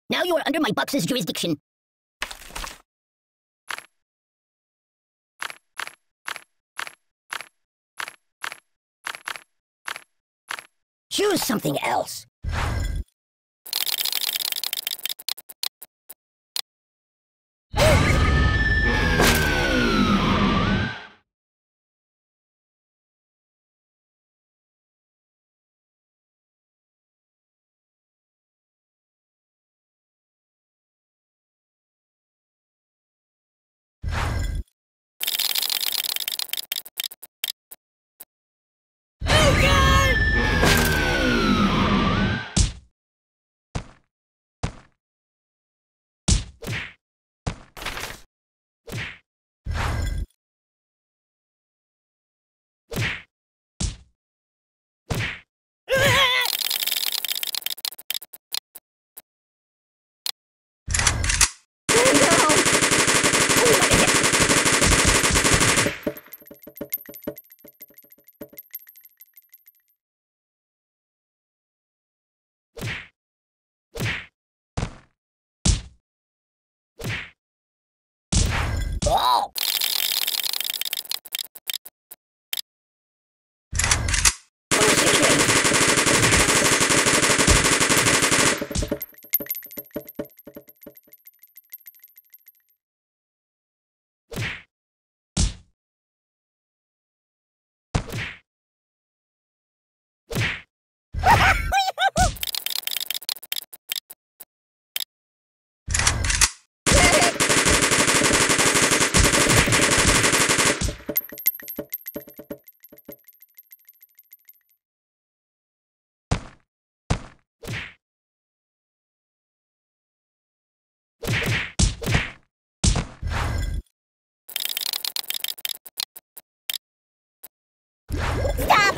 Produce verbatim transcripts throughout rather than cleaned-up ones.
Now you are under my box's jurisdiction. Choose something else. Oh! Stop!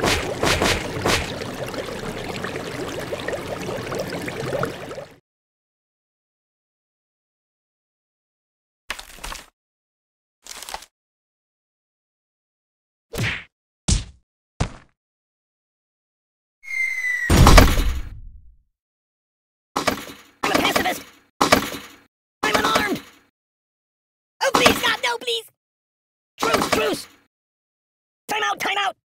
I'm a pacifist! I'm unarmed! Oh, please, God, no, please! Truce, truce! Time out, time out!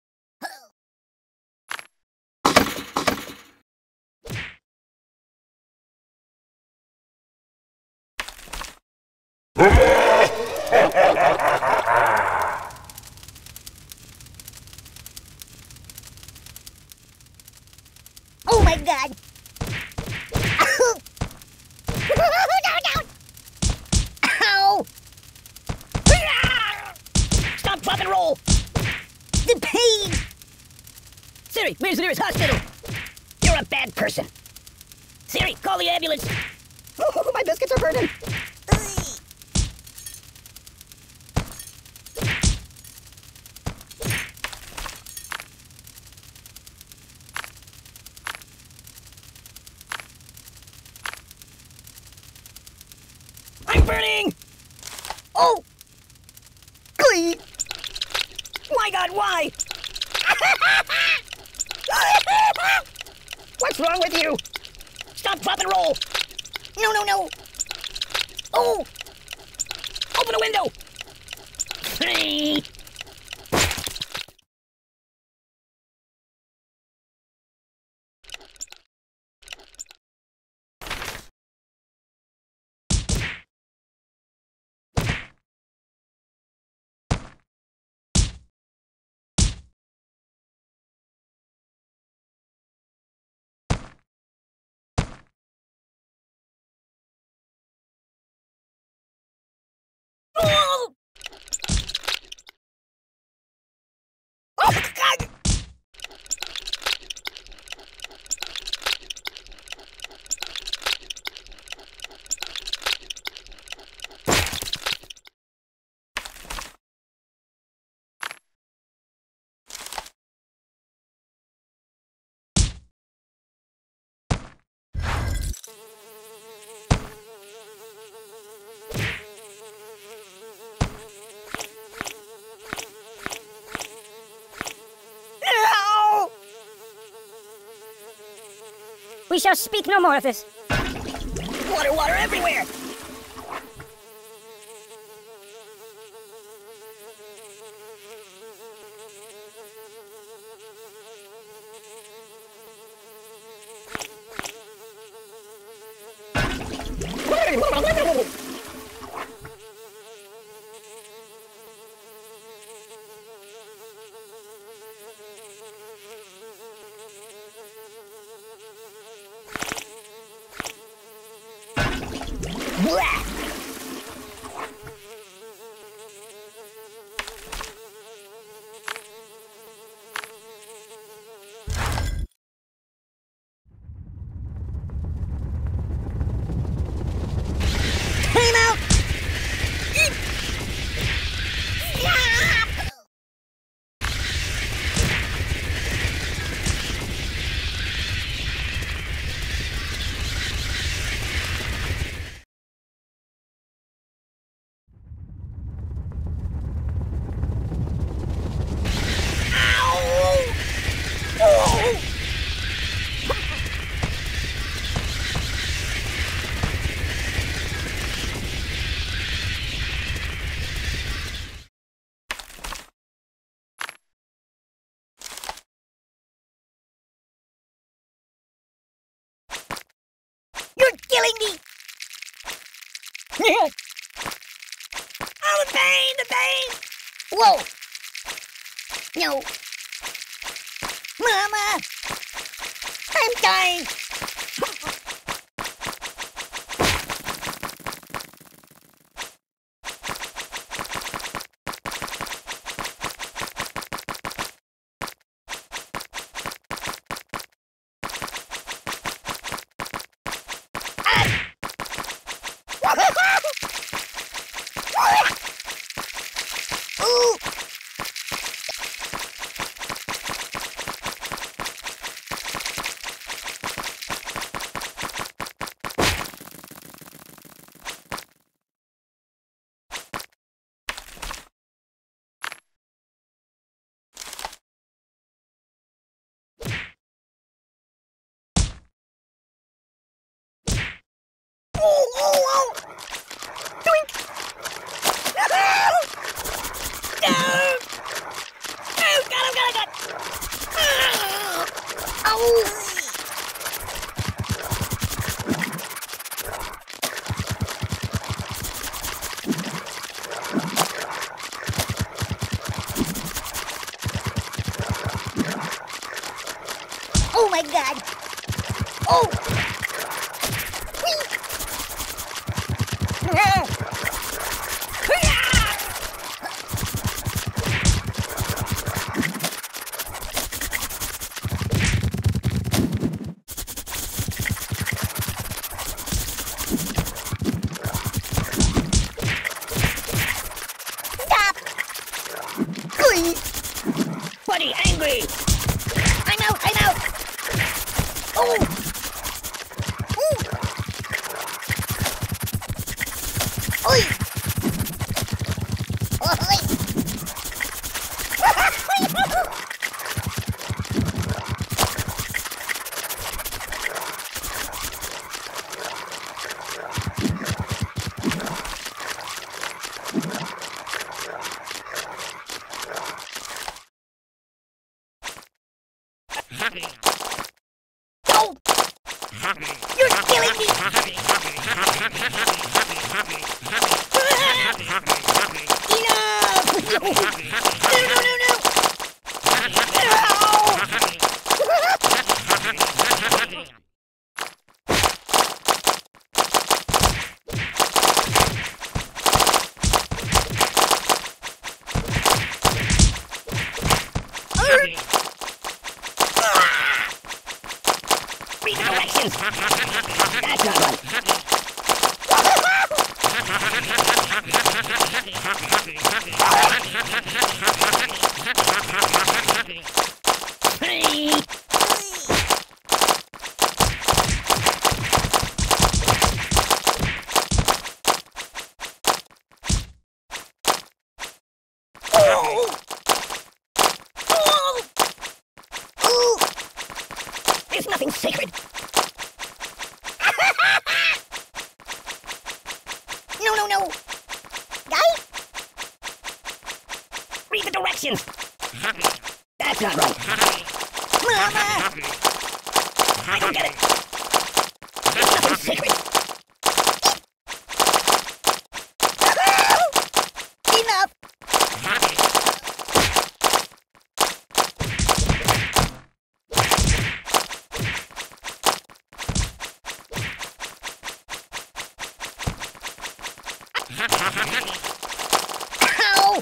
Oh my God! Down, down! Ow! Stop, drop, and roll! The pain! Siri, where's the nearest hospital? You're a bad person. Siri, call the ambulance. Oh, my biscuits are burning. I'm burning! Oh! Glee! My God, why? What's wrong with you? Stop, drop, and roll! No, no, no! Oh! Open a window! Oh! Oh, God! We shall speak no more of this. Water, water everywhere! Blah! Time out! Stop! You're killing me! Oh, the pain, the pain! Whoa! No. Mama! I'm dying! Ooh! Oh, oh, oh! Doink! No! No! Oh, God, oh, God, oh, God! Oh! Oh, my God! Oh! Stop! Please! Buddy, angry! I'm out, I'm out! Oh! Ooh! Oi! Oi! Oh! You're killing me! Enough! No, no, no, no! Read the directions! That's not right! Hey! Oh! Oh! Oh! There's nothing sacred. actions. That's not right. Mama! I don't get it. There's nothing sacred. Enough! Ow!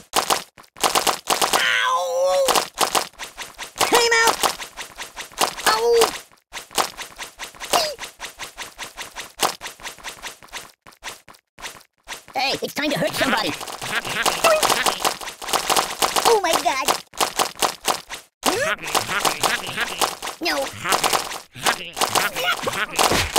Ow! Time out! Ow! Hey, it's time to hurt somebody. Oh my god! No.